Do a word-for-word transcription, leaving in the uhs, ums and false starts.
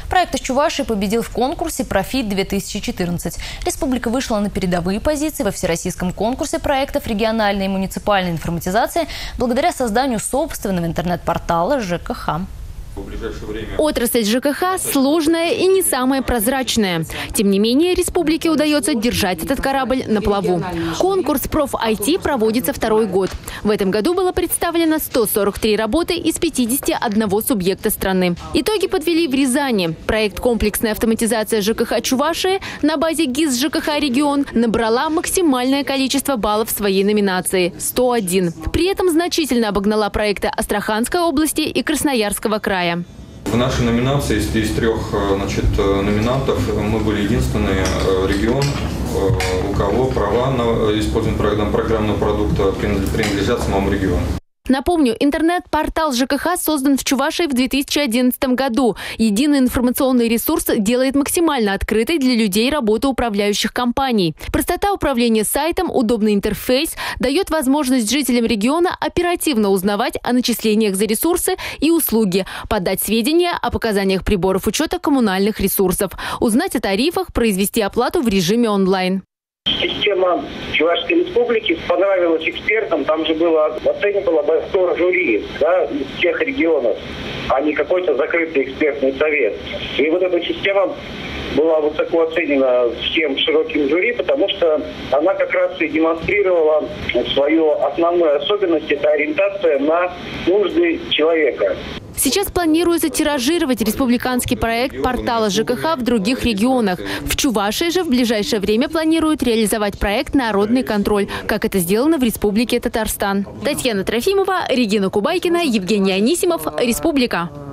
Проект из Чувашии победил в конкурсе «Профит-две тысячи четырнадцать». Республика вышла на передовые позиции во всероссийском конкурсе проектов региональной и муниципальной информатизации благодаря созданию собственного интернет-портала ЖКХ. Отрасль ЖКХ сложная и не самая прозрачная. Тем не менее, республике удается держать этот корабль на плаву. Конкурс «Проф-ай ти» проводится второй год. В этом году было представлено сто сорок три работы из пятидесяти одного субъекта страны. Итоги подвели в Рязани. Проект «Комплексная автоматизация ЖКХ Чувашии» на базе ГИС ЖКХ «Регион» набрала максимальное количество баллов в своей номинации – сто один. При этом значительно обогнала проекты Астраханской области и Красноярского края. В нашей номинации из, из трех значит, номинантов мы были единственный регион, у кого права на использование программного продукта принадлежат самому региону. Напомню, интернет-портал ЖКХ создан в Чувашии в две тысячи одиннадцатом году. Единый информационный ресурс делает максимально открытой для людей работу управляющих компаний. Простота управления сайтом, удобный интерфейс дает возможность жителям региона оперативно узнавать о начислениях за ресурсы и услуги, подать сведения о показаниях приборов учета коммунальных ресурсов, узнать о тарифах, произвести оплату в режиме онлайн. Система Чувашской республики понравилась экспертам. Там же было оценивало большое жюри, да, из всех регионов, а не какой-то закрытый экспертный совет. И вот эта система была высоко оценена всем широким жюри, потому что она как раз и демонстрировала свою основную особенность – это ориентация на нужды человека. Сейчас планируется тиражировать республиканский проект портала ЖКХ в других регионах. В Чувашии же в ближайшее время планируют реализовать проект «Народный контроль», как это сделано в Республике Татарстан. Татьяна Трофимова, Регина Кубайкина, Евгений Анисимов. Республика.